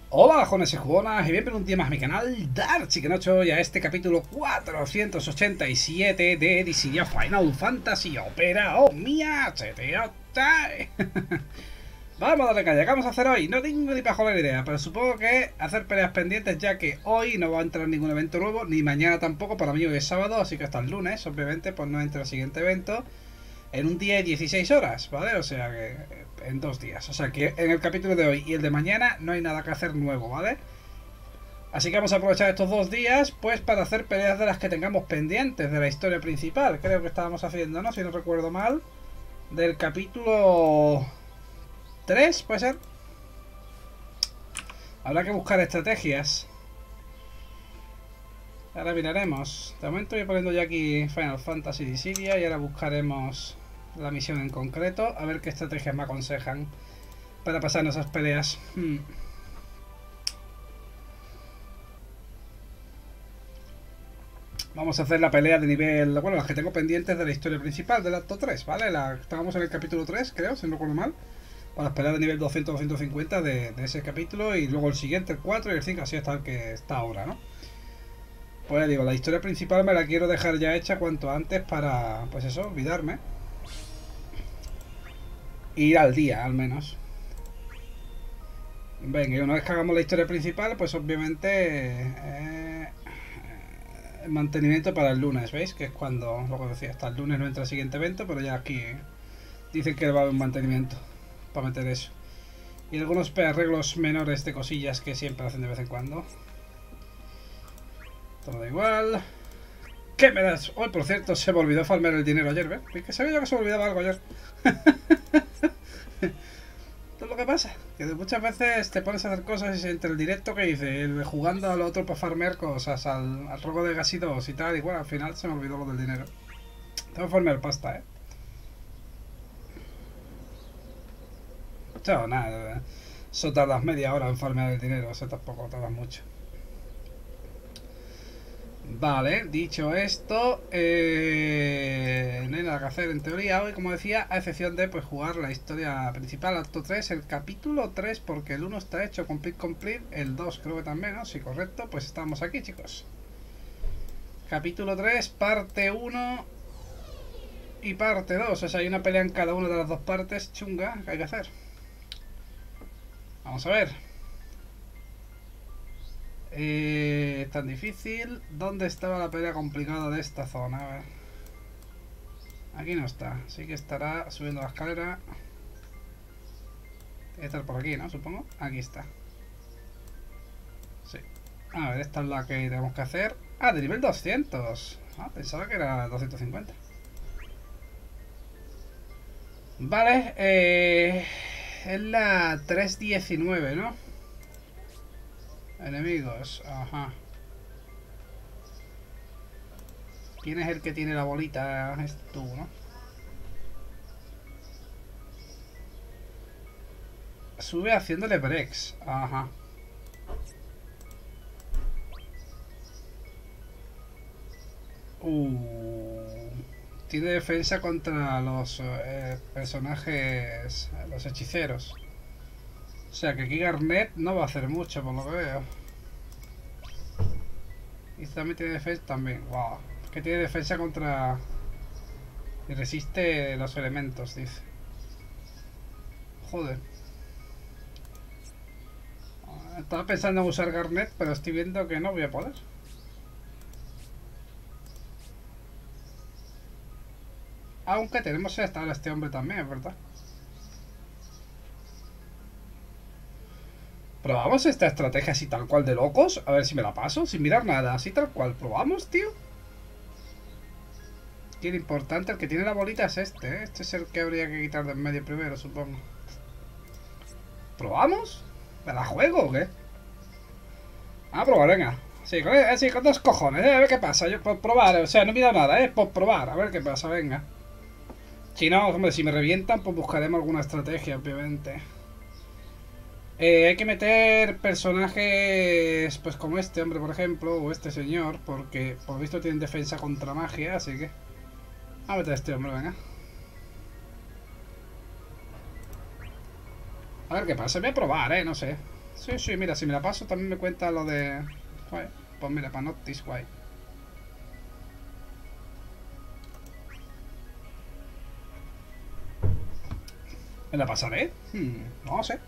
Hola, jóvenes y jugonas, y bienvenidos un día más a mi canal Dark Chiquenocho y a este capítulo 487 de Dissidia Final Fantasy Opera o Mia Cheteotai. Vamos a darle caña, ¿qué vamos a hacer hoy? No tengo ni pajolera idea, pero supongo que hacer peleas pendientes, ya que hoy no va a entrar ningún evento nuevo, ni mañana tampoco. Para mí hoy es sábado, así que hasta el lunes, obviamente, pues no entra el siguiente evento en un día y 16 horas, ¿vale? O sea que en 2 días. O sea que en el capítulo de hoy y el de mañana no hay nada que hacer nuevo, ¿vale? Así que vamos a aprovechar estos 2 días pues para hacer peleas de las que tengamos pendientes de la historia principal. Creo que estábamos haciendo, ¿no? Si no recuerdo mal. Del capítulo 3, ¿puede ser? Habrá que buscar estrategias. Ahora miraremos. De momento voy poniendo ya aquí Final Fantasy Dissidia y ahora buscaremos la misión en concreto. A ver qué estrategias me aconsejan para pasar esas peleas. Vamos a hacer la pelea de nivel... Bueno, las que tengo pendientes de la historia principal del acto 3, ¿vale? Estábamos en el capítulo 3, creo, si no recuerdo mal. Para las peleas de nivel 200-250 de ese capítulo. Y luego el siguiente, el 4 y el 5, así hasta el que está ahora, ¿no? Pues ya digo, la historia principal me la quiero dejar ya hecha cuanto antes para, pues eso, olvidarme. Ir al día, al menos. Venga, y una vez que hagamos la historia principal, pues obviamente el mantenimiento para el lunes, ¿veis? Que es cuando, lo que decía, hasta el lunes no entra el siguiente evento, pero ya aquí dicen que va a haber un mantenimiento para meter eso. Y algunos arreglos menores de cosillas que siempre hacen de vez en cuando. Todo da igual. ¿Qué me das? Hoy, por cierto, se me olvidó farmear el dinero ayer, ¿ves? Es que sabía yo que se me olvidaba algo ayer. Esto es lo que pasa, que muchas veces te pones a hacer cosas y entre el directo que hice, jugando al otro para farmear cosas, al robo de gas y 2 y tal, y bueno, al final se me olvidó lo del dinero. Tengo que farmear pasta, Chao, nada, eso tardas media hora en farmear el dinero, eso tampoco tarda mucho. Vale, dicho esto, no hay nada que hacer en teoría hoy, como decía, a excepción de pues jugar la historia principal, acto 3, el capítulo 3, porque el 1 está hecho complete, el 2 creo que también, ¿no? Sí, correcto, pues estamos aquí, chicos. Capítulo 3, parte 1 y parte 2, o sea, hay una pelea en cada una de las dos partes chunga que hay que hacer. Vamos a ver. Tan difícil. ¿Dónde estaba la pelea complicada de esta zona? A ver. Aquí no está. Sí que estará subiendo la escalera. Tiene que estar por aquí, ¿no? Supongo. Aquí está. Sí. A ver, esta es la que tenemos que hacer. Ah, de nivel 200. Ah, pensaba que era 250. Vale, es la 319, ¿no? Enemigos, ajá. ¿Quién es el que tiene la bolita? Es tú, ¿no? Sube haciéndole breaks, ajá. Tiene defensa contra los personajes, los hechiceros. O sea que aquí Garnet no va a hacer mucho, por lo que veo. Y también tiene defensa también. Wow. Que tiene defensa contra... Y resiste los elementos, dice. Joder. Estaba pensando en usar Garnet, pero estoy viendo que no voy a poder. Aunque tenemos hasta ahora este hombre también, ¿verdad? ¿Probamos esta estrategia así tal cual de locos? A ver si me la paso, sin mirar nada, así tal cual. ¿Probamos, tío? Y el importante, el que tiene la bolita es este, ¿eh? Este es el que habría que quitar de en medio primero, supongo. ¿Probamos? ¿Me la juego o qué? A probar, venga. Sí, con dos cojones, a ver qué pasa. Yo por probar, o sea, no he mirado nada, por probar, a ver qué pasa, venga. Si no, hombre, si me revientan, pues buscaremos alguna estrategia, obviamente. Hay que meter personajes, pues como este hombre, por ejemplo, o este señor, porque por visto tienen defensa contra magia, así que... Vamos a meter a este hombre, venga. A ver qué pasa, voy a probar, no sé. Sí, sí, mira, si me la paso también me cuenta lo de... Joder, pues mira, para Noctis, guay. ¿Me la pasaré? No sé.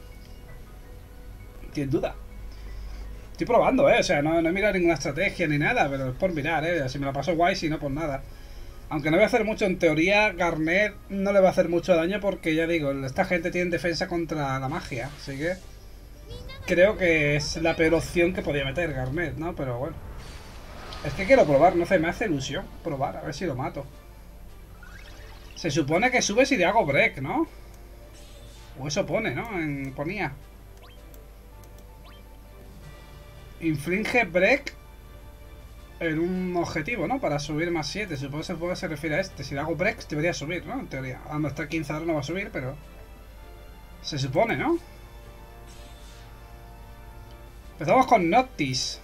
Sin duda. Estoy probando, o sea, no he mirado ninguna estrategia ni nada, pero es por mirar, si me la paso guay, si no, pues nada. Aunque no voy a hacer mucho, en teoría Garnet no le va a hacer mucho daño porque ya digo, esta gente tiene defensa contra la magia, así que creo que es la peor opción que podía meter Garnet, ¿no? Pero bueno. Es que quiero probar, no sé, me hace ilusión probar, a ver si lo mato. Se supone que sube si le hago break, ¿no? O eso pone, ¿no? Ponía. Inflige break en un objetivo, ¿no? Para subir más 7. Supongo que se refiere a este. Si le hago break, debería subir, ¿no? En teoría. A no estar 15 ahora no va a subir, pero... Se supone, ¿no? Empezamos con Noctis.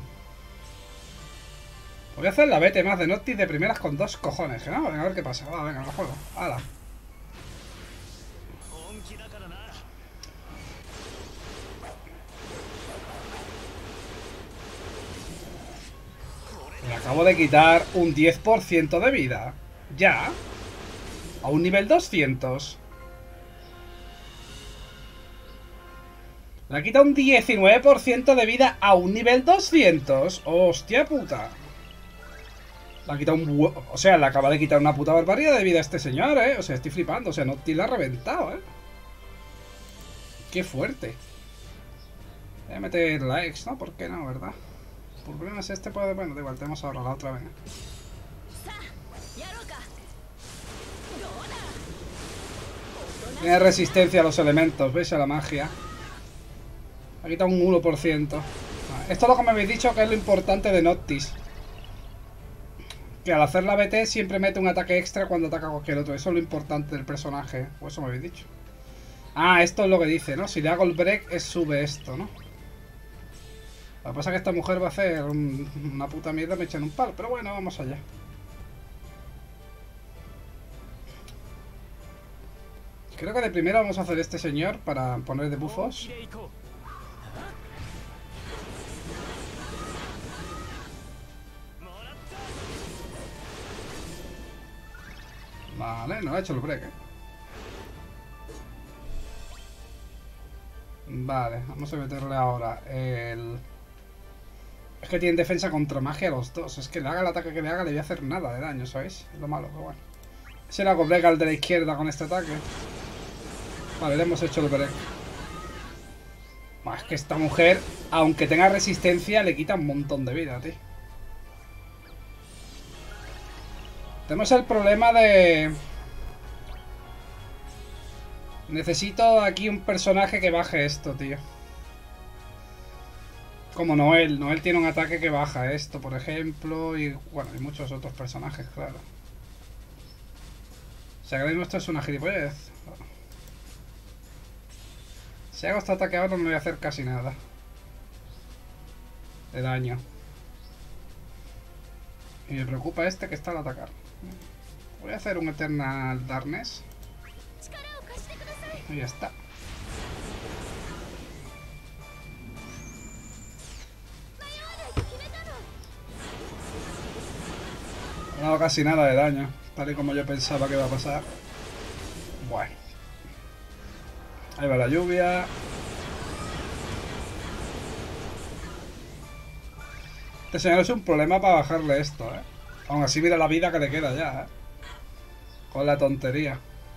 Voy a hacer la BT más de Noctis de primeras con 2 cojones, ¿no? Venga, a ver qué pasa. Va, venga, lo juego. ¡Hala! Le acabo de quitar un 10% de vida. Ya. A un nivel 200. Le ha quitado un 19% de vida a un nivel 200. ¡Hostia puta! Le ha quitado un... O sea, le acaba de quitar una puta barbaridad de vida a este señor, ¿eh? O sea, estoy flipando. O sea, Noctis la ha reventado, ¿eh? ¡Qué fuerte! Voy a meter la X, ¿no? ¿Por qué no, verdad? El problema es este, pues... Bueno, da igual, tenemos ahora la otra, venga. Tiene resistencia a los elementos, ¿veis? A la magia. Ha quitado un 1%. Esto es lo que me habéis dicho que es lo importante de Noctis. Que al hacer la BT siempre mete un ataque extra cuando ataca a cualquier otro. Eso es lo importante del personaje. O eso me habéis dicho. Ah, esto es lo que dice, ¿no? Si le hago el break, sube esto, ¿no? Lo que pasa es que esta mujer va a hacer una puta mierda, me echan un palo. Pero bueno, vamos allá. Creo que de primero vamos a hacer este señor para poner debuffos. Vale, no ha hecho el break, Vale, vamos a meterle ahora el... Es que tienen defensa contra magia los dos. Es que le haga el ataque que le haga, le voy a hacer nada de daño, ¿sabéis? Es lo malo, pero bueno. Se la break al de la izquierda con este ataque. Vale, le hemos hecho el break. Es que esta mujer, aunque tenga resistencia, le quita un montón de vida, tío. Tenemos el problema de... Necesito aquí un personaje que baje esto, tío. Como Noel. Noel tiene un ataque que baja esto, por ejemplo. Y bueno, hay muchos otros personajes, claro. O sea que ahora mismo esto es una gilipollez. Si hago este ataque ahora no me voy a hacer casi nada de daño. Y me preocupa este que está al atacar. Voy a hacer un Eternal Darkness. Y ya está. No hago casi nada de daño, tal y como yo pensaba que iba a pasar. Bueno. Ahí va la lluvia. Este señor es un problema para bajarle esto, Aún así mira la vida que le queda ya, Con la tontería.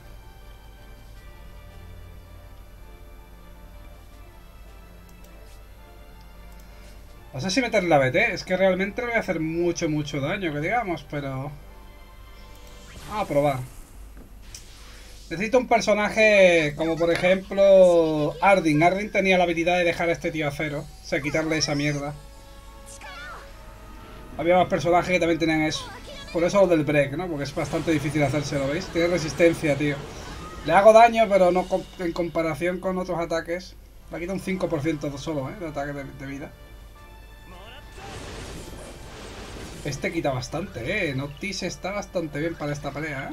No sé si meterle la BT, es que realmente le voy a hacer mucho daño, que digamos, pero... Vamos a probar. Necesito un personaje como por ejemplo Ardyn. Ardyn tenía la habilidad de dejar a este tío a cero. O sea, quitarle esa mierda. Había más personajes que también tenían eso. Por eso lo del break, ¿no? Porque es bastante difícil hacérselo, ¿veis? Tiene resistencia, tío. Le hago daño, pero no en comparación con otros ataques. Le quita un 5% solo, de ataque de vida. Este quita bastante, Noctis está bastante bien para esta pelea,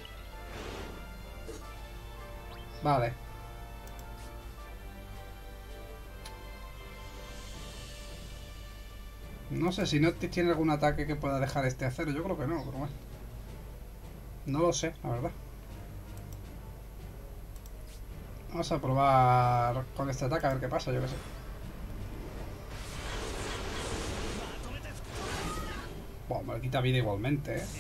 Vale. No sé si Noctis tiene algún ataque que pueda dejar este acero. Yo creo que no, pero bueno. No lo sé, la verdad. Vamos a probar con este ataque a ver qué pasa, yo qué sé. Bueno, me le quita vida igualmente, ¿eh?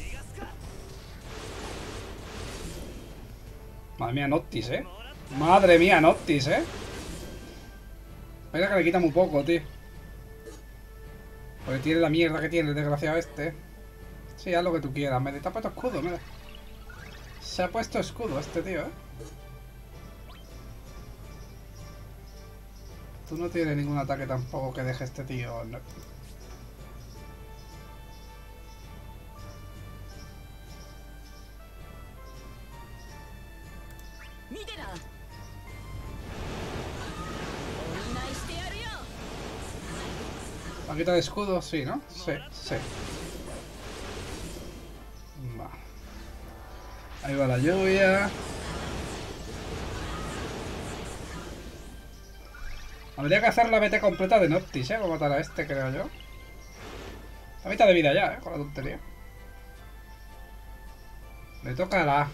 Madre mía, Noctis, ¿eh? Madre mía, Noctis, ¿eh? Mira que le quita muy poco, tío. Porque tiene la mierda que tiene el desgraciado este. Sí, haz lo que tú quieras. Me te ha puesto escudo, mira. Se ha puesto escudo este tío, ¿eh? Tú no tienes ningún ataque tampoco que deje este tío. No. ¿Va a quitar escudo? Sí, ¿no? Sí, sí. Va. Ahí va la lluvia. Habría que hacer la BT completa de Noctis, ¿eh? Para matar a este, creo yo. La mitad de vida ya, ¿eh? Con la tontería. Le toca a la A.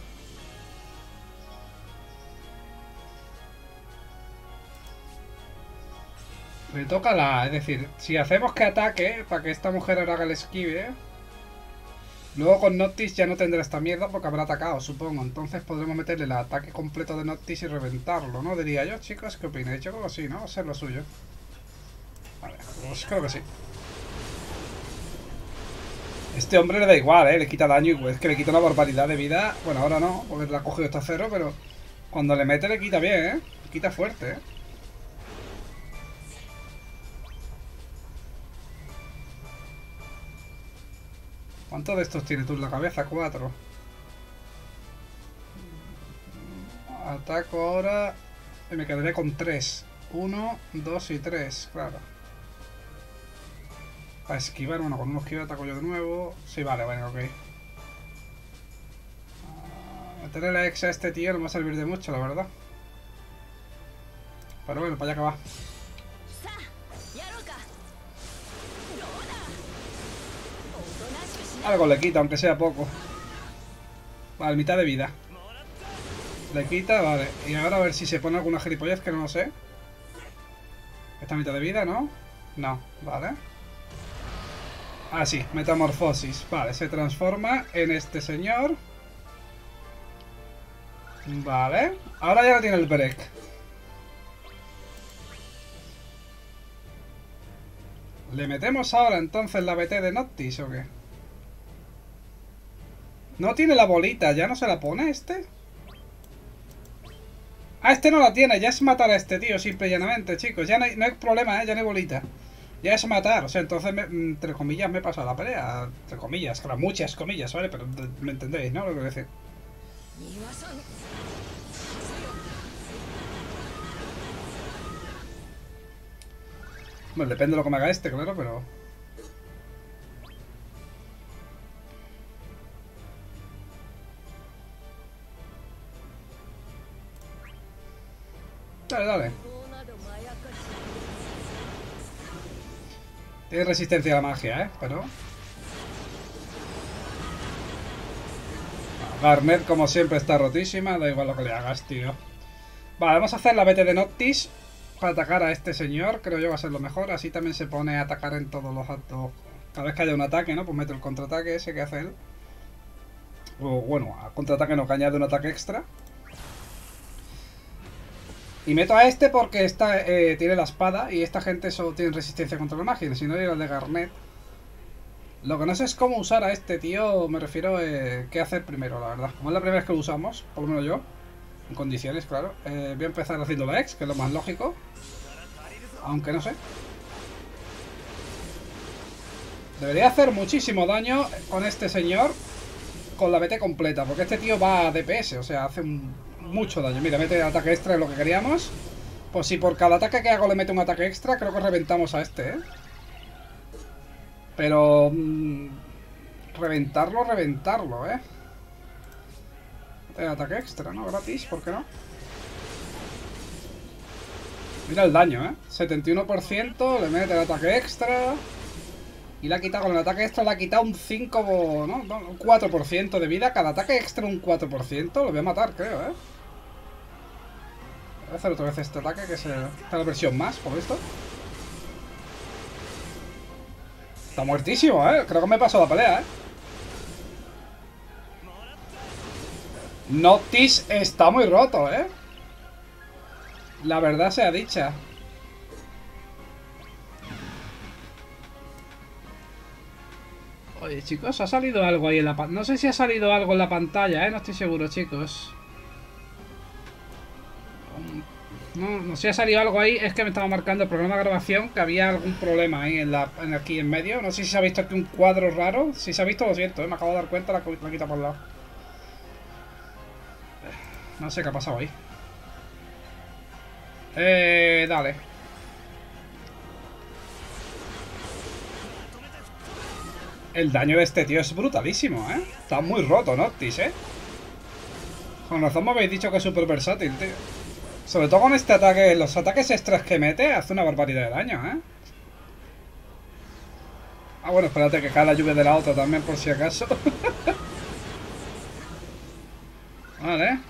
Le toca la A, es decir, si hacemos que ataque, para que esta mujer ahora haga el esquive, luego con Noctis ya no tendrá esta mierda porque habrá atacado, supongo. Entonces podremos meterle el ataque completo de Noctis y reventarlo, ¿no? Diría yo, chicos, ¿qué opináis? Yo creo que sí, ¿no? Va a ser lo suyo. Vale, pues creo que sí. Este hombre le da igual, ¿eh? Le quita daño y es que le quita una barbaridad de vida. Bueno, ahora no, porque le ha cogido esta cero, pero cuando le mete le quita bien, ¿eh? Le quita fuerte, ¿eh? ¿Cuántos de estos tienes tú en la cabeza? 4. Ataco ahora y me quedaré con 3. 1, 2 y 3, claro. A esquivar, bueno, con uno esquiva ataco yo de nuevo. Sí, vale, bueno, ok. Meterle la X a este tío no va a servir de mucho, la verdad. Pero bueno, para allá que va. Algo le quita, aunque sea poco. Vale, mitad de vida. Le quita, vale. Y ahora a ver si se pone alguna gilipollez que no lo sé. Esta mitad de vida, ¿no? No, vale. Ah, sí, metamorfosis. Vale, se transforma en este señor. Vale. Ahora ya no tiene el break. ¿Le metemos ahora entonces la BT de Noctis o qué? No tiene la bolita, ¿ya no se la pone este? Ah, este no la tiene, ya es matar a este tío, simple y llanamente, chicos. Ya no hay problema, ya no hay bolita. Ya es matar, o sea, entonces, entre comillas, me he pasado la pelea. Entre comillas, claro, muchas comillas, ¿vale? Pero me entendéis, ¿no? Lo que quiero decir. Bueno, depende de lo que me haga este, claro, pero... Dale, dale. Tiene resistencia a la magia, ¿eh? Pero... Garnet, como siempre, está rotísima. Da igual lo que le hagas, tío. Vale, vamos a hacer la BT de Noctis para atacar a este señor. Creo yo va a ser lo mejor. Así también se pone a atacar en todos los actos. Cada vez que haya un ataque, ¿no? Pues meto el contraataque ese que hace él. O bueno, a contraataque no, que añade un ataque extra. Y meto a este porque esta tiene la espada y esta gente solo tiene resistencia contra la magia. Si no, era el de Garnet. Lo que no sé es cómo usar a este tío. Me refiero qué hacer primero, la verdad. Como es la primera vez que lo usamos, por lo menos yo. En condiciones, claro. Voy a empezar haciendo la X, que es lo más lógico. Aunque no sé. Debería hacer muchísimo daño con este señor. Con la BT completa. Porque este tío va a DPS. O sea, hace mucho daño. Mira, mete ataque extra, es lo que queríamos. Pues si por cada ataque que hago le mete un ataque extra, creo que reventamos a este, ¿eh? Pero... reventarlo, ¿eh? Ataque extra, ¿no? Gratis, ¿por qué no? Mira el daño, ¿eh? 71%, le mete el ataque extra. Y le ha quitado, con el ataque extra le ha quitado un 5, ¿no? Un 4% de vida. Cada ataque extra un 4%. Lo voy a matar, creo, ¿eh? Voy a hacer otra vez este ataque, que es la versión más, por esto. Está muertísimo, ¿eh? Creo que me pasó la pelea, ¿eh? Noctis está muy roto, ¿eh? La verdad sea dicha. Oye, chicos, ha salido algo ahí en la pantalla. No sé si ha salido algo en la pantalla, ¿eh? No estoy seguro, chicos. No sé si ha salido algo ahí. Es que me estaba marcando el programa de grabación que había algún problema ahí aquí en medio. No sé si se ha visto aquí un cuadro raro. Si se ha visto, lo siento, ¿eh? Me acabo de dar cuenta, la quita por el lado. No sé qué ha pasado ahí. Dale. El daño de este tío es brutalísimo, ¿eh? Está muy roto, Noctis, ¿eh? Con razón me habéis dicho que es súper versátil, tío. Sobre todo con este ataque, los ataques extras que mete, hace una barbaridad de daño, ¿eh? Ah, bueno, espérate que cae la lluvia de la otra también, por si acaso. Vale.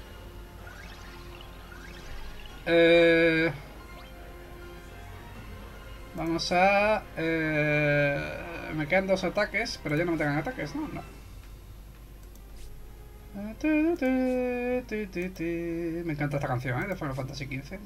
Vamos a... me quedan 2 ataques, pero ya no me tengan ataques, ¿no? No. Me encanta esta canción, ¿eh? De Final Fantasy XV.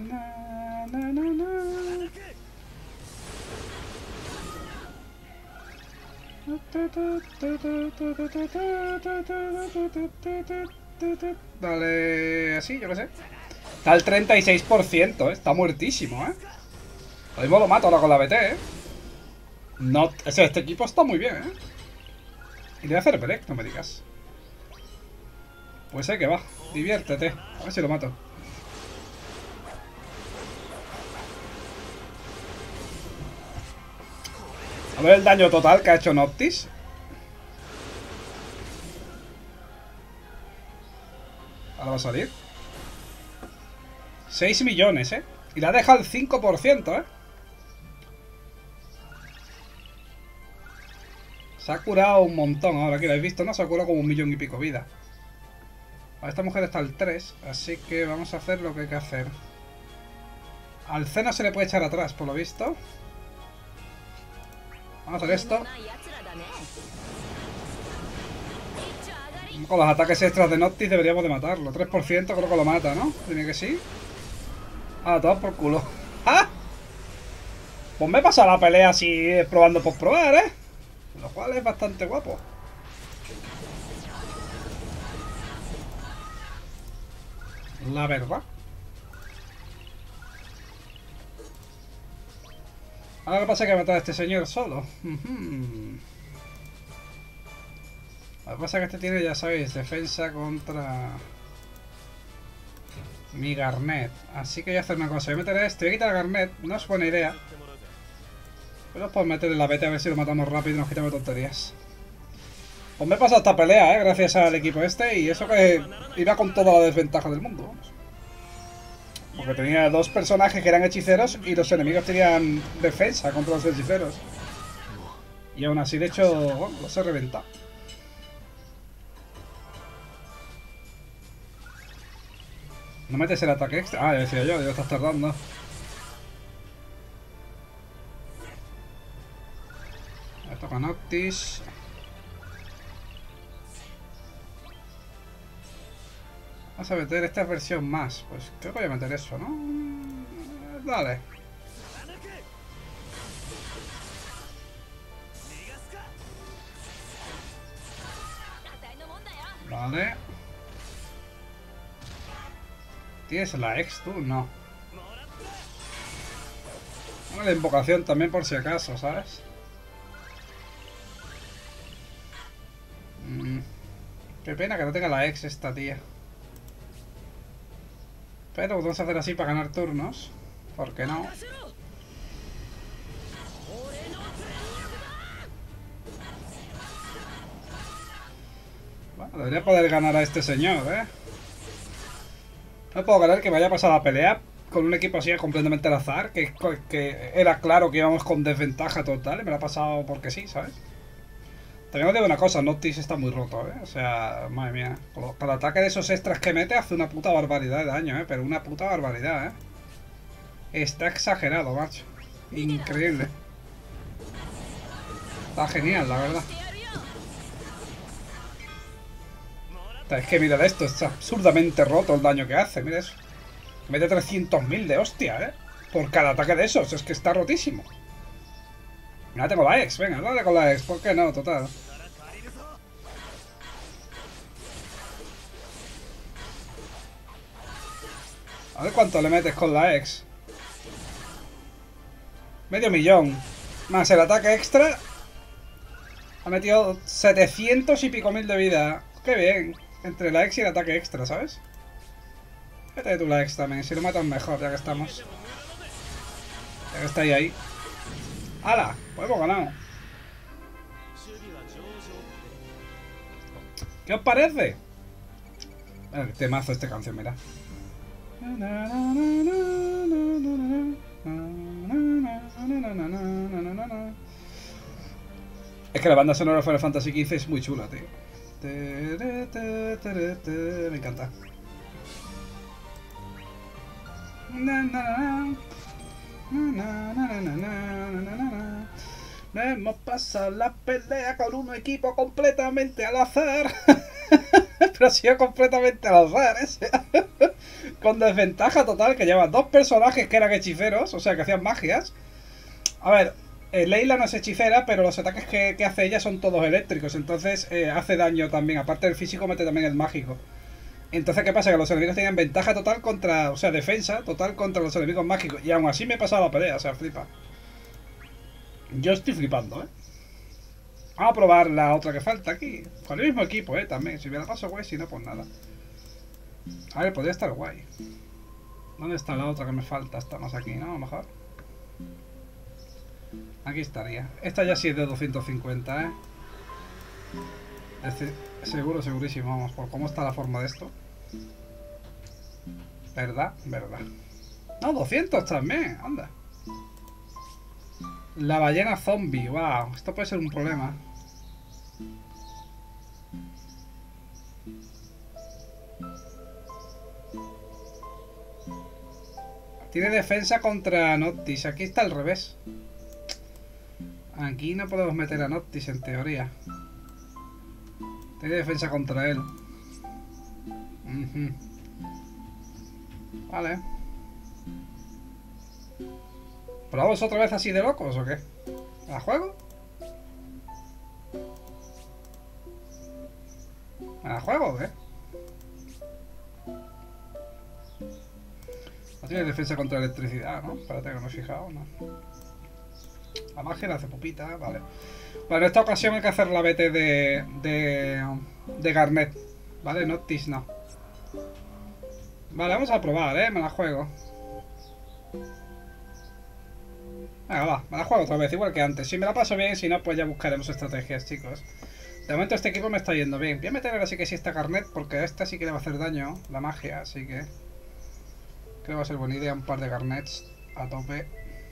Dale, así, yo qué sé. Está al 36%, ¿eh? Está muertísimo, ¿eh? Lo mismo lo mato ahora con la BT, ¿eh? No, o sea, este equipo está muy bien, ¿eh? Y le voy a hacer break, no me digas. Pues que va, diviértete. A ver si lo mato. A ver el daño total que ha hecho Noctis. Ahora va a salir. 6 millones, ¿eh? Y le ha dejado el 5%, ¿eh? Se ha curado un montón ahora, aquí lo habéis visto, ¿no? Se ha curado como 1 millón y pico de vida. A esta mujer está al 3, así que vamos a hacer lo que hay que hacer. Al C no se le puede echar atrás, por lo visto. Vamos a hacer esto. Con los ataques extras de Noctis deberíamos de matarlo. 3% creo que lo mata, ¿no? Dime que sí. Ah, todo por culo. ¡Ah! Pues me he pasado la pelea así, probando por probar, ¿eh? Lo cual es bastante guapo. La verdad. Ahora lo que pasa es que matar a este señor solo. Lo que pasa es que este tiene, ya sabéis, defensa contra mi Garnet. Así que voy a hacer una cosa. Voy a meter esto. Voy a quitar a Garnet. No es buena idea. Pero es por meterle la BT a ver si lo matamos rápido y nos quitamos tonterías. Pues me he pasado esta pelea, gracias al equipo este. Y eso que iba con toda la desventaja del mundo. Vamos. Porque tenía 2 personajes que eran hechiceros y los enemigos tenían defensa contra los hechiceros. Y aún así, de hecho, bueno, los he reventado. No metes el ataque extra. Ah, ya decía yo, ya estás tardando. Me toca Noctis. Vamos a meter esta versión más. Pues creo que voy a meter eso, ¿no? Dale. Vale. ¿Tienes la ex tú? No. La invocación también por si acaso, ¿sabes? Qué pena que no tenga la ex esta tía. Pero vamos a hacer así para ganar turnos. ¿Por qué no? Bueno, debería poder ganar a este señor, ¿eh? No puedo creer que me haya pasado la pelea con un equipo así completamente al azar, que era claro que íbamos con desventaja total y me lo ha pasado porque sí, ¿sabes? También os digo una cosa, Noctis está muy roto, ¿eh? O sea, madre mía. Cada ataque de esos extras que mete hace una puta barbaridad de daño, ¿eh? Pero una puta barbaridad, ¿eh? Está exagerado, macho. Increíble. Está genial, la verdad. Es que mira esto, es absurdamente roto el daño que hace, mira eso. Mete 300.000 de hostia, ¿eh? Por cada ataque de esos, es que está rotísimo. Mira, tengo la ex, venga, dale con la ex, ¿por qué no? Total. A ver cuánto le metes con la ex. Medio millón. Más el ataque extra. Ha metido 700 y pico mil de vida. Qué bien. Entre la ex y el ataque extra, ¿sabes? Vete tú la ex también. Si lo matan mejor, ya que estamos. Ya que estáis ahí. ¡Hala! Pues hemos ganado. ¿Qué os parece? El temazo este canción, mira. Es que la banda sonora de Final Fantasy XV es muy chula, tío. Me encanta. Hemos pasado la pelea con un equipo completamente al azar. Pero ha sido completamente al azar, ¿eh? Con desventaja total, que lleva dos personajes que eran hechiceros, o sea, que hacían magias. A ver, Leila no es hechicera, pero los ataques que hace ella son todos eléctricos, entonces hace daño también. Aparte del físico, mete también el mágico. Entonces, ¿qué pasa? Que los enemigos tenían ventaja total contra... O sea, defensa total contra los enemigos mágicos. Y aún así me he pasado la pelea, o sea, flipa. Yo estoy flipando, ¿eh? Vamos a probar la otra que falta aquí. Con el mismo equipo, también. Si me la paso guay, si no, pues nada. A ver, podría estar guay. ¿Dónde está la otra que me falta? Está más aquí, ¿no? A lo mejor. Aquí estaría. Esta ya sí es de 250, ¿eh? Seguro, segurísimo, vamos, por cómo está la forma de esto. ¿Verdad? ¿Verdad? No, 200 también, anda. La ballena zombie, wow, esto puede ser un problema. Tiene defensa contra Noctis, aquí está al revés. Aquí no podemos meter a Noctis en teoría. Tiene defensa contra él. Vale. ¿Probamos otra vez así de locos o qué? ¿La juego? ¿Me la juego o qué? No tiene defensa contra electricidad, ¿no? Espérate que no me he fijado, ¿no? La magia la hace pupita, vale. Bueno, en esta ocasión hay que hacer la BT de Garnet. ¿Vale? Noctis no. Vale, vamos a probar, me la juego. Venga, va, me la juego otra vez, igual que antes. Si me la paso bien, si no, pues ya buscaremos estrategias, chicos. De momento este equipo me está yendo bien. Voy a meter ahora sí que sí esta Garnet, porque a esta sí que le va a hacer daño, la magia, así que... Creo que va a ser buena idea un par de Garnets a tope.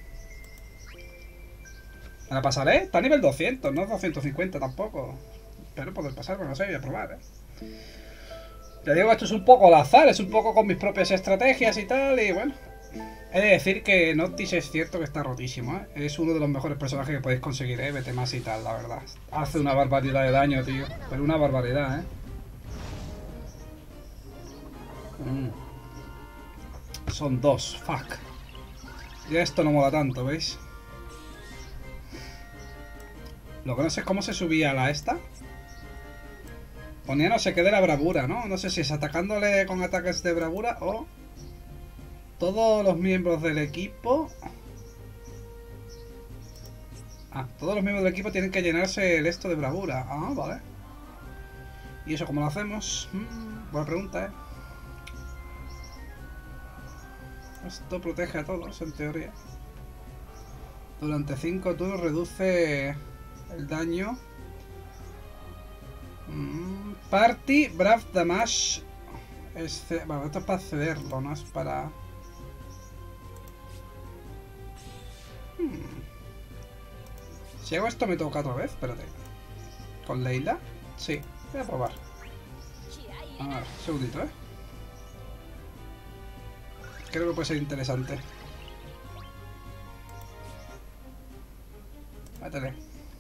¿Me la pasaré? Está a nivel 200, no 250 tampoco. Espero poder pasarme, no sé, voy a probar, Ya digo, esto es un poco al azar, es un poco con mis propias estrategias y tal, y bueno. He de decir que Noctis es cierto que está rotísimo, Es uno de los mejores personajes que podéis conseguir, Vete más y tal, la verdad. Hace una barbaridad de daño, tío. Pero una barbaridad, Son dos, fuck. Ya esto no mola tanto, ¿veis? Lo que no sé es cómo se subía a la esta. Ponía no sé qué de la bravura, ¿no? No sé si es atacándole con ataques de bravura o... Todos los miembros del equipo... todos los miembros del equipo tienen que llenarse el esto de bravura. Ah, vale. ¿Y eso cómo lo hacemos? Buena pregunta, Esto protege a todos, en teoría. Durante 5 turnos reduce el daño. Party, Brav Damage. Bueno, esto es para accederlo, no es para... Si hago esto me toca otra vez, espérate. ¿Con Leila? Sí, voy a probar. A ver, un segundito, ¿eh? Creo que puede ser interesante. Métele.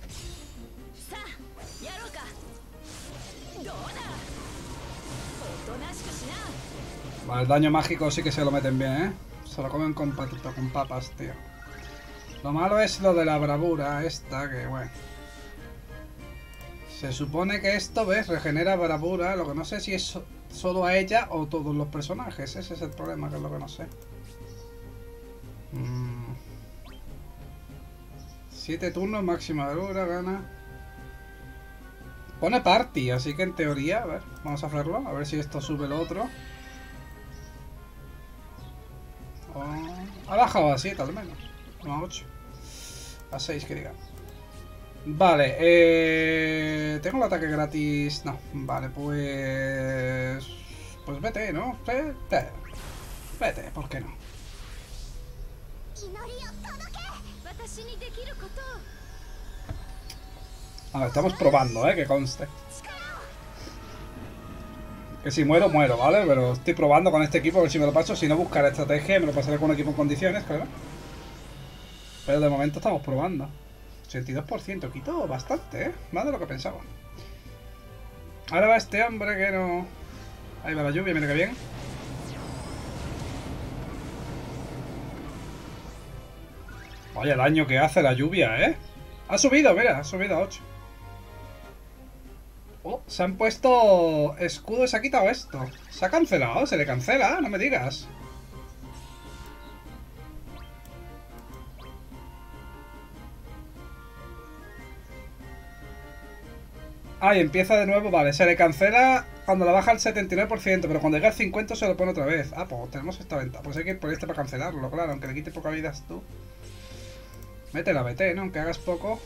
Vale, el daño mágico sí que se lo meten bien, ¿eh? Se lo comen con papas, tío. Lo malo es lo de la bravura esta, que bueno. Se supone que esto, ¿ves? Regenera bravura. Lo que no sé si es solo a ella o todos los personajes. Ese es el problema, que es lo que no sé. 7 turnos, máxima bravura, gana. Pone party, así que en teoría, a ver, vamos a hacerlo. A ver si esto sube lo otro. Ha bajado a 7 al menos. No a 8. A 6 que diga. Vale, tengo el ataque gratis. No, vale, pues... Pues vete, ¿no? Vete, ¿por qué no? A ver, estamos probando, que conste. Que si muero, muero, ¿vale? Pero estoy probando con este equipo a ver si me lo paso. Si no, buscaré estrategia y me lo pasaré con un equipo en condiciones, claro. Pero de momento estamos probando. 82%, quito bastante, más de lo que pensaba. Ahora va este hombre que no... Ahí va la lluvia, mira que bien. Oye, el daño que hace la lluvia, ¿eh? Ha subido, mira, ha subido a 8. Oh, se han puesto escudo y se ha quitado esto. Se ha cancelado, se le cancela, no me digas. Ah, y empieza de nuevo, vale, se le cancela cuando la baja al 79%, pero cuando llega al 50% se lo pone otra vez. Ah, pues tenemos esta venta. Pues hay que ir por este para cancelarlo, claro, aunque le quite poca vida tú. Métela, vete, ¿no? Aunque hagas poco.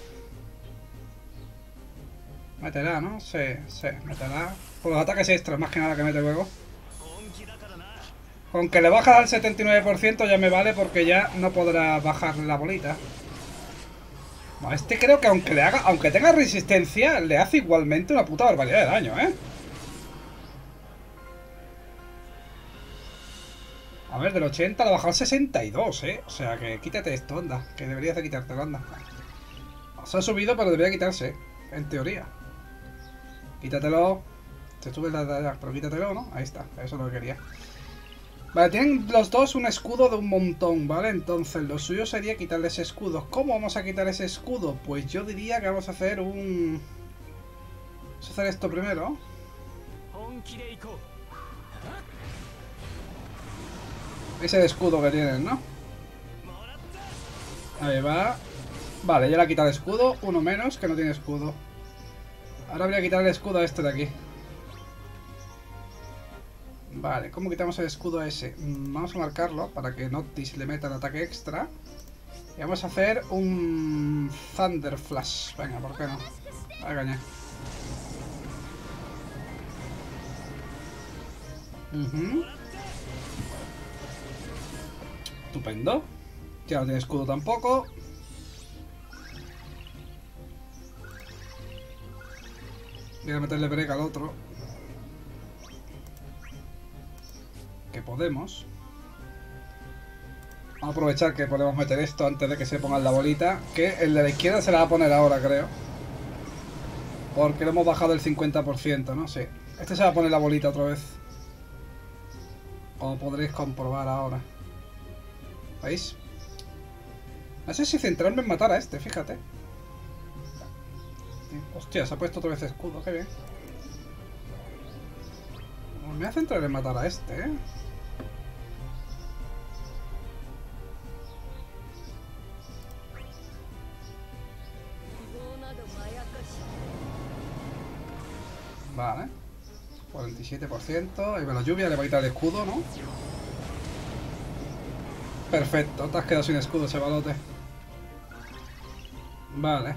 Métela, ¿no? Sí, métela. Por los ataques extras, más que nada que mete luego. Con que le baja al 79% ya me vale porque ya no podrá bajar la bolita. No, este creo que aunque tenga resistencia, le hace igualmente una puta barbaridad de daño, ¿eh? A ver, del 80 lo ha bajado al 62, ¿eh? O sea, que quítate esto, anda. Que deberías de quitártelo, anda. Se ha subido, pero debería quitarse, en teoría. Quítatelo. Te sube la... Pero quítatelo, ¿no? Ahí está, eso es lo que quería. Vale, tienen los dos un escudo de un montón, ¿vale? Entonces lo suyo sería quitarle ese escudo. ¿Cómo vamos a quitar ese escudo? Pues yo diría que vamos a hacer un... Vamos a hacer esto primero. Ese de escudo que tienen, ¿no? Ahí va. Vale, ya le ha quitado el escudo. Uno menos, que no tiene escudo. Ahora voy a quitar el escudo a este de aquí. Vale, ¿cómo quitamos el escudo a ese? Vamos a marcarlo para que Noctis le meta el ataque extra. Y vamos a hacer un Thunder Flash. Venga, ¿por qué no? A ganar. Estupendo. Ya no tiene escudo tampoco. Voy a meterle break al otro. Que podemos. Vamos a aprovechar que podemos meter esto antes de que se ponga la bolita. Que el de la izquierda se la va a poner ahora, creo. Porque lo hemos bajado el 50%, ¿no? Sí. Este se va a poner la bolita otra vez. Como podréis comprobar ahora. ¿Veis? No sé si centrarme en matar a este, fíjate. Hostia, se ha puesto otra vez escudo, qué bien. Me voy a centrar en matar a este, ¿eh? Vale. 47%. Ahí va la lluvia, le va a quitar el escudo, ¿no? Perfecto, te has quedado sin escudo, chavalote. Vale.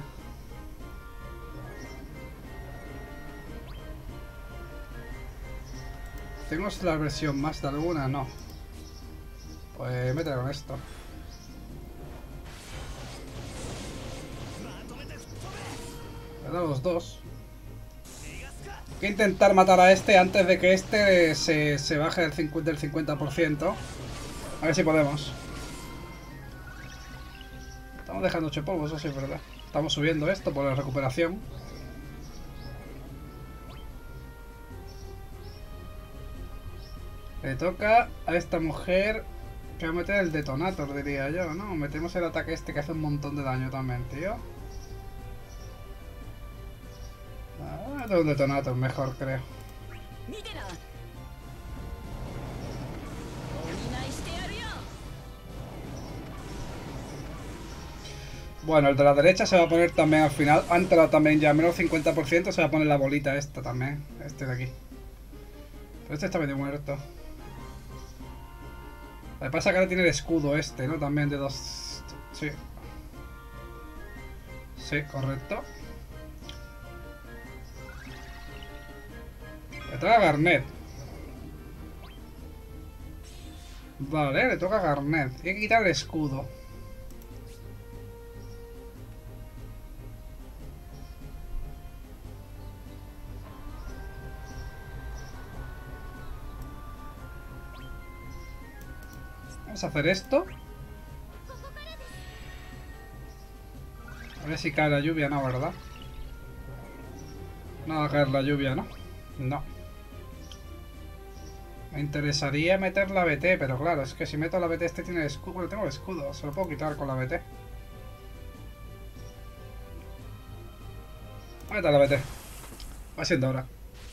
¿Tengo la versión más de alguna? No. Pues métele con esto. Le da los dos. Hay que intentar matar a este antes de que este se baje del 50%. A ver si podemos. Estamos dejando 8 polvos, eso sí es verdad. Estamos subiendo esto por la recuperación. Le toca a esta mujer que va a meter el detonator, diría yo, ¿no? Metemos el ataque este que hace un montón de daño también, tío. De un detonator mejor, creo. Bueno, el de la derecha se va a poner también al final. Ha entrado también ya menos 50%. Se va a poner la bolita esta también. Este de aquí. Pero este está medio muerto. Lo que pasa es que ahora tiene el escudo este, ¿no? También de dos... Sí. Sí, correcto. Le toca a Garnet. Vale, le toca a Garnet. Hay que quitar el escudo. Vamos a hacer esto. A ver si cae la lluvia, no, ¿verdad? No va a caer la lluvia, ¿no? No. Me interesaría meter la BT, pero claro, es que si meto la BT este tiene el escudo. Bueno, tengo el escudo, se lo puedo quitar con la BT. Ahí está la BT. Va siendo hora.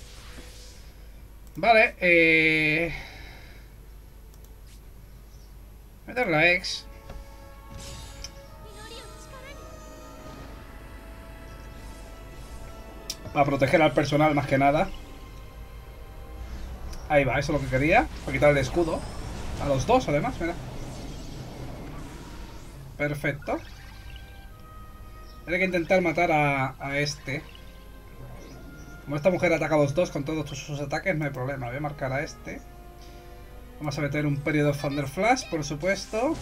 Vale, meter la X. Para proteger al personal más que nada. Ahí va, eso es lo que quería. Para quitar el escudo. A los dos además, mira. Perfecto. Hay que intentar matar a este. Como esta mujer ataca a los dos con todos sus ataques, no hay problema. Voy a marcar a este. Vamos a meter un periodo Thunder Flash, por supuesto.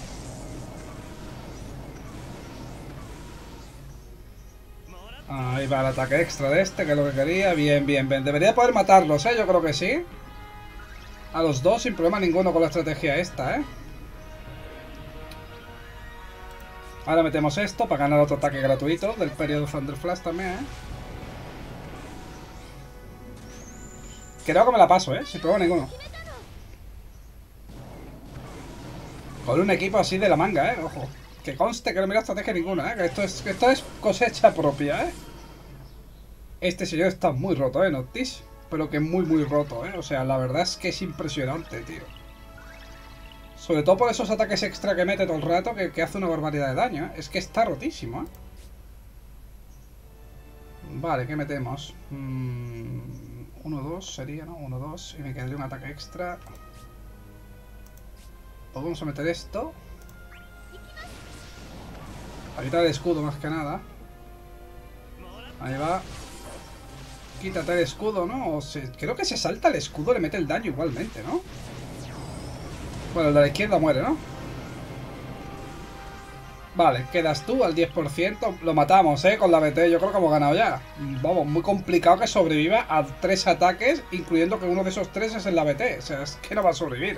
Ahí va el ataque extra de este, que es lo que quería. Bien, bien, bien. Debería poder matarlos, ¿eh? Yo creo que sí. A los dos sin problema ninguno con la estrategia esta, ¿eh? Ahora metemos esto para ganar otro ataque gratuito del periodo Thunder Flash también, ¿eh? Creo que me la paso, ¿eh? Sin problema ninguno. Con un equipo así de la manga, ¿eh? Ojo. Que conste que no mira estrategia ninguna, ¿eh? Que esto es cosecha propia, ¿eh? Este señor está muy roto, ¿eh? Noctis. Pero que muy, muy roto, ¿eh? O sea, la verdad es que es impresionante, tío. Sobre todo por esos ataques extra que mete todo el rato, que hace una barbaridad de daño, ¿eh? Es que está rotísimo, ¿eh? Vale, ¿qué metemos? 1-2 sería, ¿no? 1-2. Y me quedaría un ataque extra. Pues vamos a meter esto. A quitar el escudo más que nada. Ahí va. Quítate el escudo, ¿no? Creo que se salta el escudo, le mete el daño igualmente, ¿no? Bueno, el de la izquierda muere, ¿no? Vale, quedas tú al 10%. Lo matamos, ¿eh? Con la BT. Yo creo que hemos ganado ya. Vamos, muy complicado que sobreviva a 3 ataques, incluyendo que uno de esos 3 es en la BT. O sea, es que no va a sobrevivir.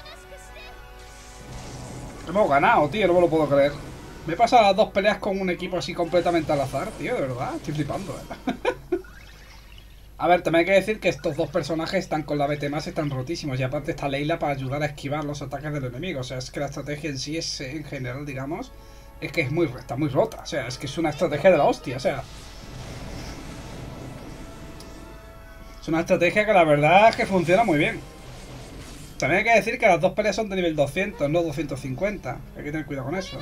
Hemos ganado, tío. No me lo puedo creer. Me he pasado las 2 peleas con un equipo así completamente al azar, tío. De verdad, estoy flipando, ¿eh? A ver, también hay que decir que estos dos personajes están con la BT más, están rotísimos. Y aparte está Layla para ayudar a esquivar los ataques del enemigo. O sea, es que la estrategia en sí es, en general, digamos, es que está muy rota. O sea, es que es una estrategia de la hostia, o sea. Es una estrategia que la verdad es que funciona muy bien. También hay que decir que las 2 peleas son de nivel 200, no 250. Hay que tener cuidado con eso.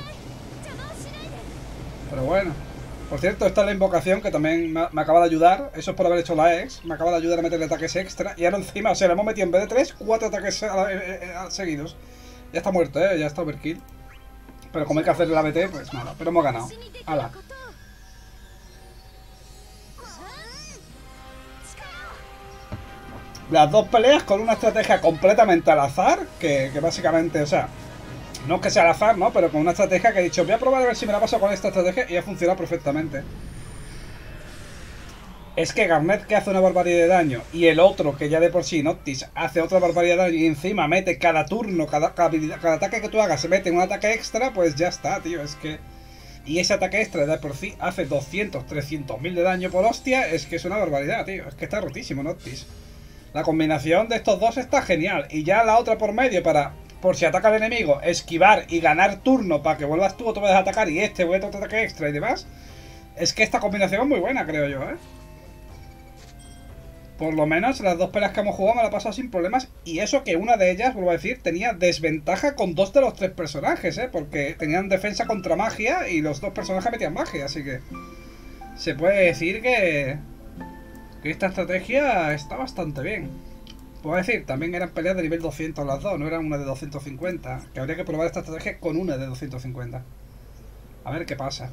Pero bueno. Por cierto, esta es la invocación que también me acaba de ayudar. Eso es por haber hecho la X. Me acaba de ayudar a meterle ataques extra. Y ahora encima, o sea, le hemos metido en vez de 3, 4 ataques seguidos. Ya está muerto, ya está overkill. Pero como hay que hacerle la BT, pues nada. Pero hemos ganado. ¡Hala! Las 2 peleas con una estrategia completamente al azar. Que básicamente, o sea, no es que sea al azar, ¿no? Pero con una estrategia que he dicho, voy a probar a ver si me la paso con esta estrategia y ha funcionado perfectamente. es que Garnet, que hace una barbaridad de daño, y el otro, que ya de por sí, Noctis, hace otra barbaridad de daño, y encima mete cada turno, cada ataque que tú hagas, se mete un ataque extra, pues ya está, tío, es que... Y ese ataque extra de por sí hace 200, 300 mil de daño por hostia, es que es una barbaridad, tío, es que está rotísimo Noctis. La combinación de estos dos está genial, y ya la otra por medio para... Por si ataca al enemigo, esquivar y ganar turno para que vuelvas tú otra vez a atacar y este vuelve otro ataque extra y demás. Es que esta combinación es muy buena, creo yo, ¿eh? Por lo menos las dos peleas que hemos jugado me la he pasado sin problemas. Y eso que una de ellas, vuelvo a decir, tenía desventaja con 2 de los 3 personajes, ¿eh? Porque tenían defensa contra magia y los 2 personajes metían magia, así que... Se puede decir que esta estrategia está bastante bien. Puedo decir, también eran peleas de nivel 200 las dos, no eran una de 250. Que habría que probar esta estrategia con una de 250. A ver qué pasa.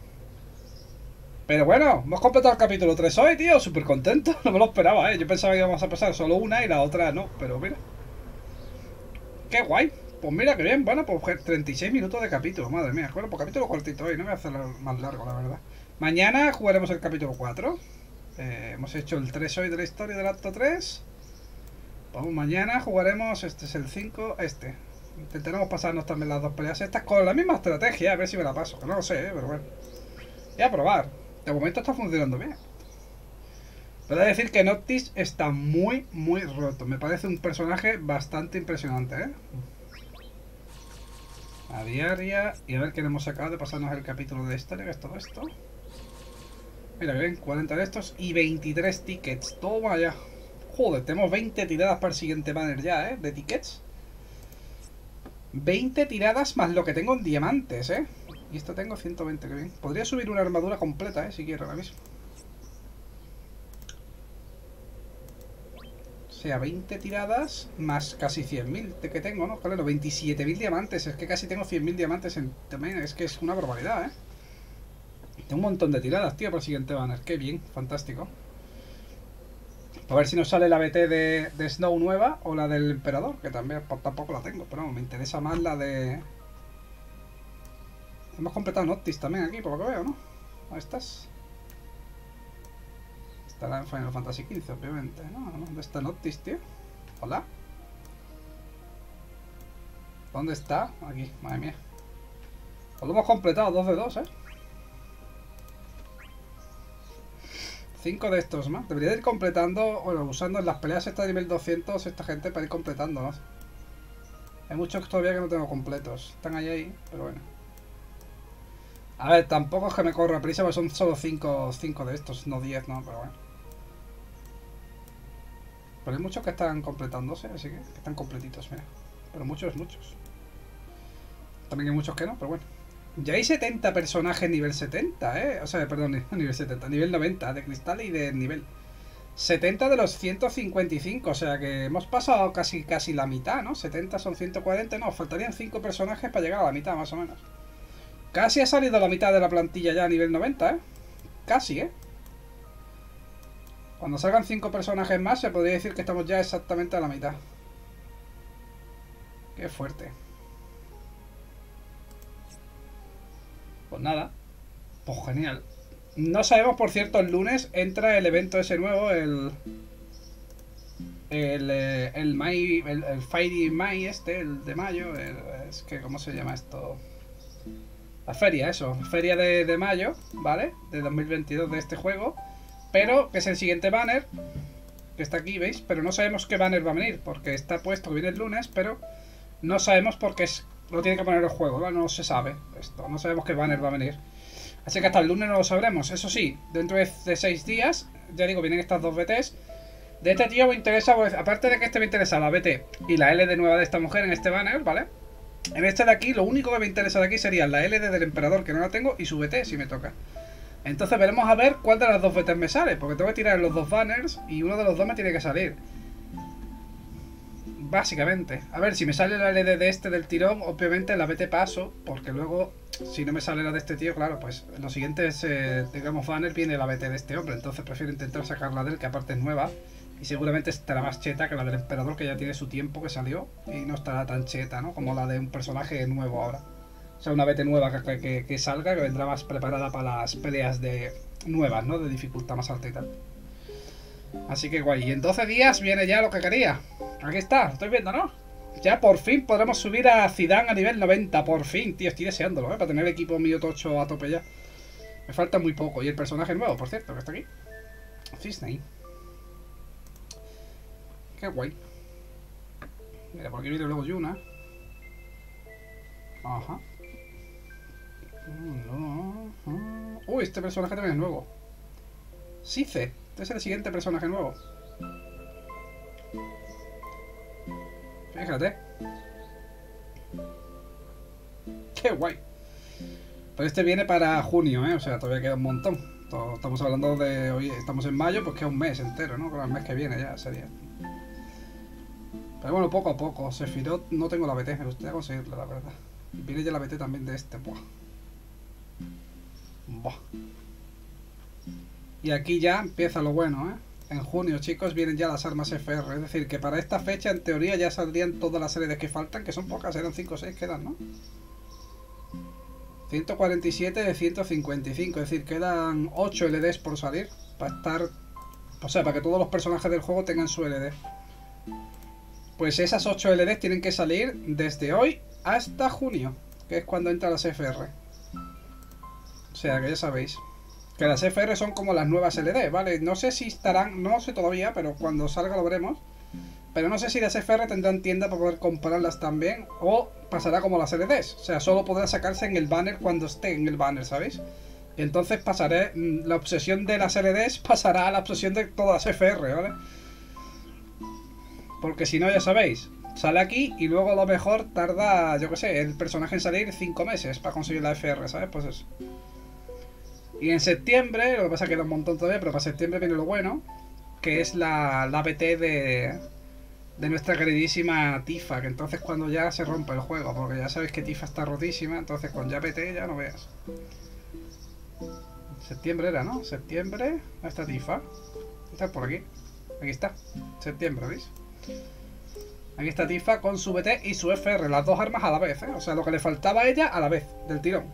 Pero bueno, hemos completado el capítulo 3 hoy, tío. Súper contento. No me lo esperaba, ¿eh? Yo pensaba que íbamos a pasar solo una y la otra no. Pero mira. Qué guay. Pues mira, qué bien. Bueno, pues 36 minutos de capítulo. Madre mía. Bueno, pues capítulo cortito hoy. No voy a hacerlo más largo, la verdad. Mañana jugaremos el capítulo 4. Hemos hecho el 3 hoy de la historia del acto 3. Vamos, mañana jugaremos, este es el 5, este. Intentaremos pasarnos también las dos peleas estas con la misma estrategia, a ver si me la paso. Que no lo sé, pero bueno. Voy a probar. De momento está funcionando bien. Pero he de decir que Noctis está muy, muy roto. Me parece un personaje bastante impresionante, ¿eh? A diaria. Y a ver qué le hemos sacado de pasarnos el capítulo de historia, que es todo esto. Mira, bien, 40 de estos y 23 tickets. Toma ya. Joder, tenemos 20 tiradas para el siguiente banner ya, ¿eh? De tickets. 20 tiradas más lo que tengo en diamantes, ¿eh? Y esto tengo 120, que bien. Podría subir una armadura completa, ¿eh? Si quiero ahora mismo. O sea, 20 tiradas más casi 100.000 de que tengo, ¿no? Claro, 27.000 diamantes. Es que casi tengo 100.000 diamantes en... También es que es una barbaridad, ¿eh? Tengo un montón de tiradas, tío, para el siguiente banner. Qué bien, fantástico. A ver si nos sale la BT de Snow nueva o la del Emperador, que también pues, tampoco la tengo, pero no, me interesa más la de... Hemos completado Noctis también aquí, por lo que veo, ¿no? ¿Dónde estás? Estará en Final Fantasy XV, obviamente, ¿no? ¿Dónde está Noctis, tío? ¿Hola? ¿Dónde está? Aquí, madre mía. Pues lo hemos completado, 2 de 2, ¿eh? 5 de estos más. Debería ir completando, bueno, usando en las peleas esta de nivel 200 esta gente para ir completando, ¿no? Hay muchos todavía que no tengo completos. Están ahí, pero bueno. A ver, tampoco es que me corra prisa, porque son solo 5 de estos, no 10, ¿no? Pero bueno. Pero hay muchos que están completándose, así que están completitos, mira. Pero muchos. También hay muchos que no, pero bueno. Ya hay 70 personajes nivel 70, ¿eh? O sea, perdón, nivel 70, nivel 90 de cristal y de nivel 70 de los 155, o sea que hemos pasado casi la mitad, ¿no? 70 son 140, no, faltarían 5 personajes para llegar a la mitad, más o menos. Casi ha salido la mitad de la plantilla ya a nivel 90, ¿eh? Casi, ¿eh? Cuando salgan 5 personajes más se podría decir que estamos ya exactamente a la mitad. Qué fuerte. Pues nada, pues genial. No sabemos, por cierto, el lunes entra el evento ese nuevo, el Fairy May este, el de mayo, es que, ¿cómo se llama esto? La feria, eso, feria de mayo, ¿vale? De 2022 de este juego, pero que es el siguiente banner, que está aquí, ¿veis? Pero no sabemos qué banner va a venir, porque está puesto que viene el lunes, pero no sabemos por qué es... Lo tiene que poner el juego, ¿vale? No se sabe esto, no sabemos qué banner va a venir. Así que hasta el lunes no lo sabremos. Eso sí, dentro de 6 días, ya digo, vienen estas 2 BTs. De este tío me interesa, pues, aparte de que este me interesa la BT y la LD nueva de esta mujer en este banner, ¿vale? En este de aquí, lo único que me interesa de aquí sería la LD del Emperador, que no la tengo, y su BT, si me toca. Entonces veremos a ver cuál de las 2 BTs me sale, porque tengo que tirar los 2 banners y uno de los 2 me tiene que salir. Básicamente. A ver, si me sale la LD de este del tirón, obviamente la BT paso, porque luego, si no me sale la de este tío, claro, pues en los siguientes, digamos, banner viene la BT de este hombre. Entonces prefiero intentar sacarla de él, que aparte es nueva. Y seguramente estará más cheta que la del Emperador, que ya tiene su tiempo que salió. Y no estará tan cheta, ¿no? Como la de un personaje nuevo ahora. O sea, una BT nueva que salga, que vendrá más preparada para las peleas de nuevas, ¿no? De dificultad más alta y tal. Así que guay. Y en 12 días viene ya lo que quería. Aquí está, lo estoy viendo, ¿no? Ya por fin podremos subir a Zidane a nivel 90. Por fin, tío, estoy deseándolo, ¿eh? Para tener el equipo mío tocho a tope ya. Me falta muy poco. Y el personaje nuevo, por cierto, que está aquí. Disney. Qué guay. Mira, por aquí viene luego Yuna. Ajá. Uy, este personaje también es nuevo. Sice. Este es el siguiente personaje nuevo. Fíjate. Qué guay. Pero este viene para junio, ¿eh? O sea, todavía queda un montón. Estamos hablando de... Hoy estamos en mayo, pues queda un mes entero, ¿no? Con el mes que viene ya sería. Pero bueno, poco a poco. Sephiroth no tengo la BT, me gustaría conseguirla, la verdad. Viene ya la BT también de este. Buah. Buah. Y aquí ya empieza lo bueno, ¿eh? En junio, chicos, vienen ya las armas FR. Es decir, que para esta fecha, en teoría, ya saldrían todas las series que faltan, que son pocas, eran 5 o 6 quedan, ¿no? 147 de 155, es decir, quedan 8 LDs por salir. Para estar... O sea, para que todos los personajes del juego tengan su LD. Pues esas 8 LDs tienen que salir desde hoy hasta junio, que es cuando entran las FR. O sea, que ya sabéis. Que las FR son como las nuevas LD, ¿vale? No sé si estarán, no sé todavía, pero cuando salga lo veremos. Pero no sé si las FR tendrán tienda para poder comprarlas también, o pasará como las LDs. O sea, solo podrá sacarse en el banner cuando esté en el banner, ¿sabéis? Y entonces pasaré, la obsesión de las LDs pasará a la obsesión de todas las FR, ¿vale? Porque si no, ya sabéis, sale aquí y luego a lo mejor tarda, yo qué sé, el personaje en salir 5 meses para conseguir la FR, ¿sabes? Pues eso. Y en septiembre, lo que pasa es que queda un montón todavía, pero para septiembre viene lo bueno, que es la BT de nuestra queridísima Tifa, que entonces cuando ya se rompe el juego, porque ya sabéis que Tifa está rotísima, entonces con ya BT ya no veas. Septiembre era, ¿no? Septiembre, ¿dónde está Tifa? Está por aquí. Aquí está. Septiembre, ¿veis? Aquí está Tifa con su BT y su FR, las dos armas a la vez, ¿eh? O sea, lo que le faltaba a ella a la vez, del tirón.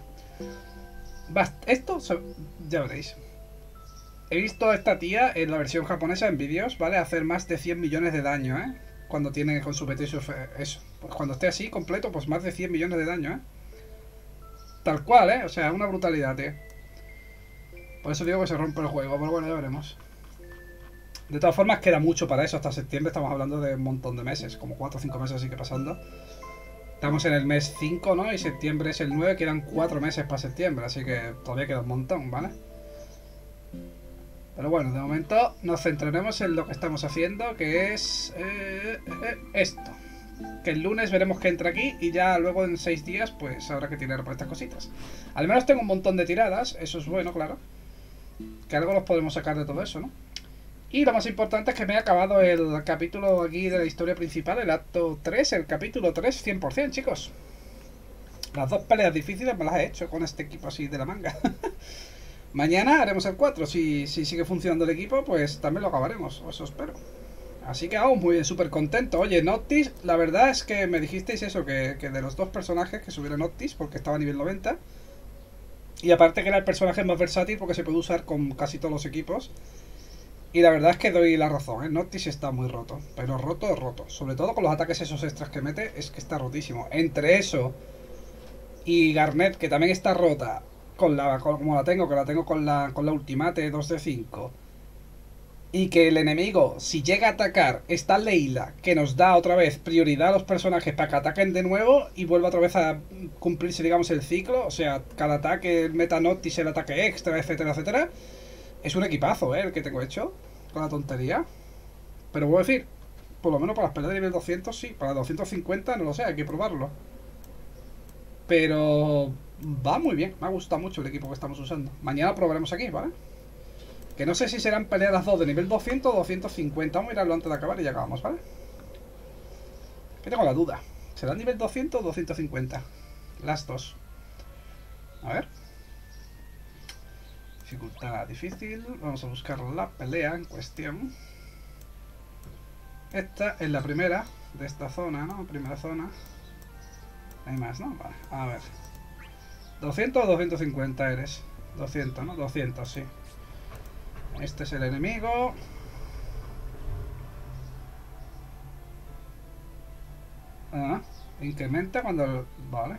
Esto, ya veréis. He visto a esta tía en la versión japonesa en vídeos, ¿vale? Hacer más de 100 millones de daño, ¿eh? Cuando tiene con su BT y su FR, eso. Pues cuando esté así, completo, pues más de 100 millones de daño, ¿eh? Tal cual, ¿eh? O sea, una brutalidad, tío. Por eso digo que se rompe el juego, pero bueno, ya veremos. De todas formas, queda mucho para eso. Hasta septiembre estamos hablando de un montón de meses. Como 4 o 5 meses así que pasando. Estamos en el mes 5, ¿no? Y septiembre es el 9. Quedan 4 meses para septiembre. Así que todavía queda un montón, ¿vale? Pero bueno, de momento nos centraremos en lo que estamos haciendo. Que es... esto. Que el lunes veremos que entra aquí. Y ya luego en 6 días pues habrá que tirar por estas cositas. Al menos tengo un montón de tiradas. Eso es bueno, claro. Que algo los podemos sacar de todo eso, ¿no? Y lo más importante es que me he acabado el capítulo aquí de la historia principal, el acto 3, el capítulo 3, 100%, chicos. Las dos peleas difíciles me las he hecho con este equipo así de la manga. Mañana haremos el 4, si sigue funcionando el equipo, pues también lo acabaremos, eso espero. Así que muy bien, súper contento. Oye, Noctis, la verdad es que me dijisteis eso, que de los dos personajes que subiera Noctis, porque estaba a nivel 90. Y aparte que era el personaje más versátil porque se puede usar con casi todos los equipos. Y la verdad es que doy la razón, ¿eh? Noctis está muy roto, pero roto, roto. Sobre todo con los ataques esos extras que mete, es que está rotísimo. Entre eso y Garnet, que también está rota, como la tengo, que la tengo con la Ultimate 2 de 5. Y que el enemigo, si llega a atacar, está Leila, que nos da otra vez prioridad a los personajes para que ataquen de nuevo y vuelva otra vez a cumplirse, digamos, el ciclo. O sea, cada ataque meta Noctis, el ataque extra, etcétera, etcétera. Es un equipazo, el que tengo hecho. Con la tontería. Pero voy a decir, por lo menos para las peleas de nivel 200 sí. Para 250 no lo sé, hay que probarlo. Pero va muy bien. Me ha gustado mucho el equipo que estamos usando. Mañana probaremos aquí, ¿vale? Que no sé si serán peleas las dos de nivel 200 o 250. Vamos a mirarlo antes de acabar y ya acabamos, ¿vale? Que tengo la duda. ¿Será nivel 200 o 250? Las dos. A ver. Dificultad difícil. Vamos a buscar la pelea en cuestión. Esta es la primera de esta zona, ¿no? Primera zona. Hay más, ¿no? Vale, a ver. 200 o 250 eres. 200, ¿no? 200, sí. Este es el enemigo. Ah, incrementa cuando... Vale.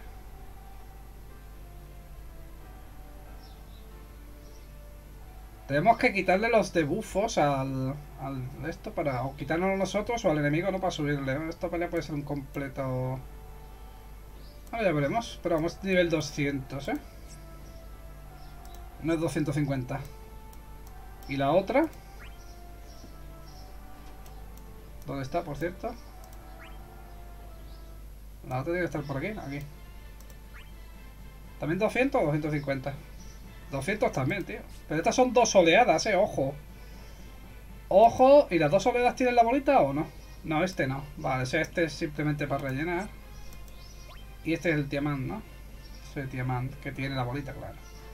Tenemos que quitarle los debuffos al esto para... O quitárnoslo nosotros o al enemigo, no para subirle. Esta pelea puede ser un completo... Ahora ya veremos. Pero vamos nivel 200, ¿eh? No es 250. ¿Y la otra? ¿Dónde está, por cierto? La otra tiene que estar por aquí. Aquí. ¿También 200 o 250? 200 también, tío. Pero estas son dos oleadas, ojo. Ojo, ¿y las dos oleadas tienen la bolita o no? No, este no. Vale, o sea, este es simplemente para rellenar. Y este es el diamante, ¿no? Es el diamante que tiene la bolita, claro.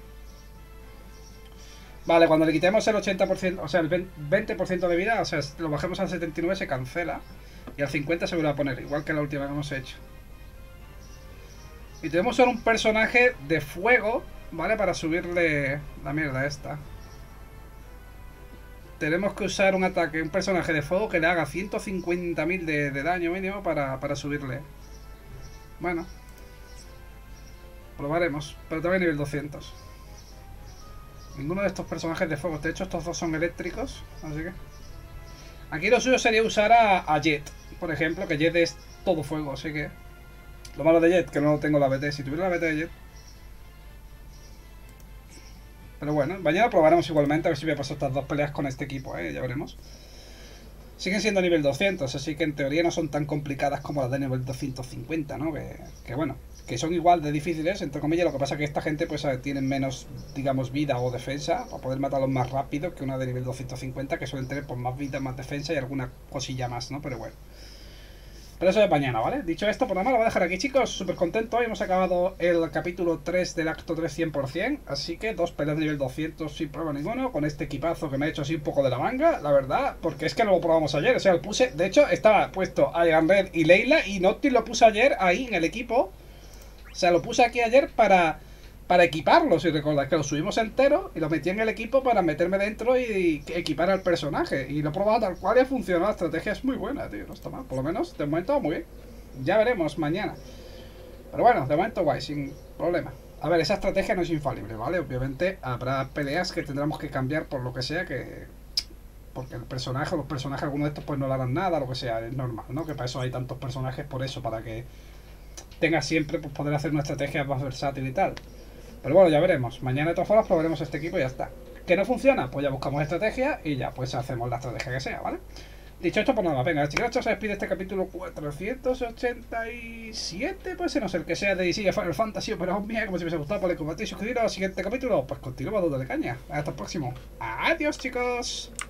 Vale, cuando le quitemos el 80%, o sea, el 20% de vida, o sea, lo bajemos al 79 se cancela. Y al 50 se vuelve a poner, igual que la última que hemos hecho. Y tenemos solo un personaje de fuego, ¿vale? Para subirle la mierda esta. Tenemos que usar un ataque, un personaje de fuego que le haga 150.000 de daño mínimo para subirle. Bueno. Probaremos, pero también nivel 200. Ninguno de estos personajes de fuego. De hecho, estos dos son eléctricos, así que... Aquí lo suyo sería usar a Jet, por ejemplo, que Jet es todo fuego, así que... Lo malo de Jet, que no tengo la BT. Si tuviera la BT de Jet... Pero bueno, mañana probaremos igualmente, a ver si voy a pasar estas dos peleas con este equipo, ya veremos. Siguen siendo nivel 200, así que en teoría no son tan complicadas como las de nivel 250, ¿no? Que bueno, que son igual de difíciles, entre comillas. Lo que pasa es que esta gente pues tiene menos, digamos, vida o defensa para poder matarlos más rápido que una de nivel 250, que suelen tener pues más vida, más defensa y alguna cosilla más, ¿no? Pero bueno. Pero eso de mañana, ¿vale? Dicho esto, por nada más lo voy a dejar aquí, chicos. Súper contento. Hoy hemos acabado el capítulo 3 del acto 3 100%. Así que dos peleas de nivel 200 sin problema ninguno. Con este equipazo que me ha hecho así un poco de la manga, la verdad. Porque es que no lo probamos ayer. O sea, lo puse... De hecho, estaba puesto a Red y Leila. Y Noctis lo puse ayer ahí en el equipo. O sea, lo puse aquí ayer para equiparlo, si recordáis, que lo subimos entero y lo metí en el equipo para meterme dentro y equipar al personaje. Y lo he probado tal cual y ha funcionado. La estrategia es muy buena, tío, no está mal. Por lo menos, de momento, muy bien. Ya veremos mañana. Pero bueno, de momento guay, sin problema. A ver, esa estrategia no es infalible, ¿vale? Obviamente habrá peleas que tendremos que cambiar por lo que sea, que... Porque el personaje o los personajes, algunos de estos, pues no le harán nada, lo que sea, es normal, ¿no? Que para eso hay tantos personajes, por eso, para que tenga siempre, pues, poder hacer una estrategia más versátil y tal. Pero bueno, ya veremos. Mañana de todas formas probaremos este equipo y ya está. ¿Que no funciona? Pues ya buscamos estrategia y ya pues hacemos la estrategia que sea, ¿vale? Dicho esto, pues nada, venga, chicos, se despide este capítulo 487, puede ser, no sé, el que sea de DC Final Fantasy, pero mía, como si me hubiese gustado, podéis compartir y suscribiros al siguiente capítulo. Pues continuamos dándole caña. Hasta el próximo. Adiós, chicos.